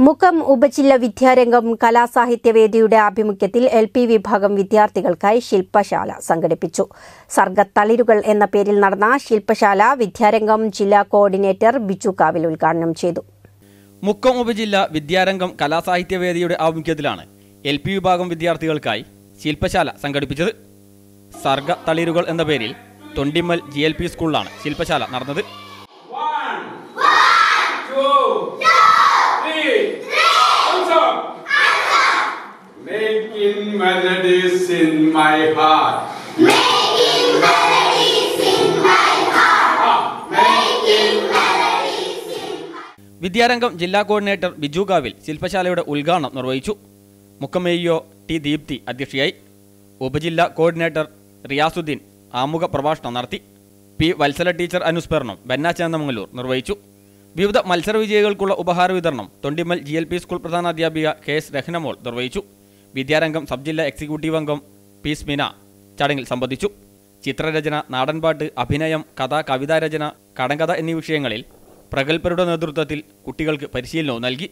മുക്കം ഉപജില്ല വിദ്യാരംഗം കലാസാഹിത്യവേദിയുടെ ആഭിമുഖ്യത്തിൽ എൽ.പി. വിഭാഗം വിദ്യാർത്ഥികൾക്കായി ശില്പശാല സംഘടിപ്പിച്ചു. സർഗത്തളിരുകൾ എന്ന പേരിൽ നടന്ന ശില്പശാല വിദ്യാരംഗം ജില്ലാ കോർഡിനേറ്റർ ബിജു കാവിൽ ഉദ്ഘാടനം ചെയ്തു. മുക്കം ഉപജില്ല വിദ്യാരംഗം കലാസാഹിത്യവേദിയുടെ ആഭിമുഖ്യത്തിലാണ് എൽ.പി. വിഭാഗം വിദ്യാർത്ഥികൾക്കായി ശില്പശാല സംഘടിപ്പിച്ചത്. സർഗത്തളിരുകൾ എന്ന പേരിൽ തൊണ്ടിമ്മൽ GLP സ്കൂളിലാണ് ശില്പശാല നടന്നത്. Making melodies in my heart. Making melodies in my heart. Making melodies in my heart. വിദ്യാരംഗം ജില്ലാ കോർഡിനേറ്റർ ബിജു കാവിൽ ശില്പശാലയുടെ ഉദ്ഘാടനം നിർവഹിച്ചു. മുക്കം AEO ടി ദീപ്തി അധ്യക്ഷയായി. ഉപജില്ലാ കോർഡിനേറ്റർ റിയാസുദ്ദീൻ ആമുഖ പ്രഭാഷണം നടത്തി. പി വത്സല ടീച്ചർ അനുസ്മരണം ബന്നാചാന്ദമംഗലൂർ നിർവഹിച്ചു. വിവിധ മത്സര വിജയികൾക്കുള്ള ഉപഹാര വിതരണം തൊണ്ടിമ്മൽ GLP സ്കൂൾ പ്രധാനാധ്യാപിക KS രഹ്നമോൾ നിർവഹിച്ചു. വിദ്യാരംഗം സബ് ജില്ലാ എക്സിക്യൂട്ടീവ് അംഗം പി സ്മിന ചടങ്ങിൽ സംബന്ധിച്ചു. ചിത്രരചന, നാടൻപാട്ട്, അഭിനയം, കഥ, കവിതാരചന, കടങ്കഥ എന്നീ വിഷയങ്ങളിൽ പ്രഗത്ഭരുടെ നേതൃത്വത്തിൽ കുട്ടികൾക്ക് പരിശീലനവും നൽകി.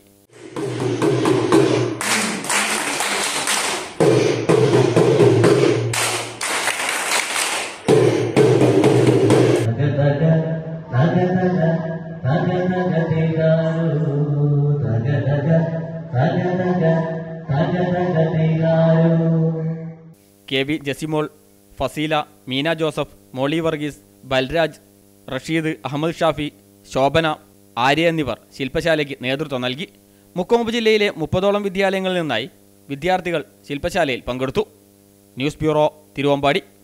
KV Jasimol, Fasila, Meena Joseph, Molly Varghese, Balraj, Rasheed, Ahammed Shafi, Shobhana, Arya എന്നിവർ ശില്പശാലയ്ക്ക് നേതൃത്വം നൽകി. മുക്കം ഉപജില്ലയിലെ 30ഓളം വിദ്യാലയങ്ങളിൽ നിന്നായി വിദ്യാർത്ഥികൾ ശില്പശാലയിൽ പങ്കെടുത്തു. News bureau, Thiruvambady.